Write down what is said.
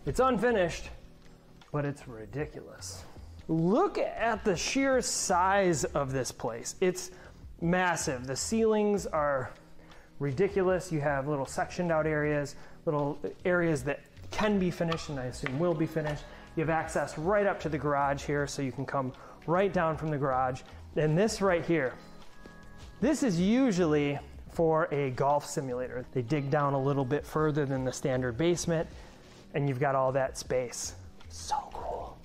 It's unfinished, but it's ridiculous. Look at the sheer size of this place. It's massive. The ceilings are ridiculous. You have little sectioned out areas, little areas that can be finished and I assume will be finished. You have access right up to the garage here, so you can come right down from the garage. And this right here, this is usually for a golf simulator. They dig down a little bit further than the standard basement, and you've got all that space. So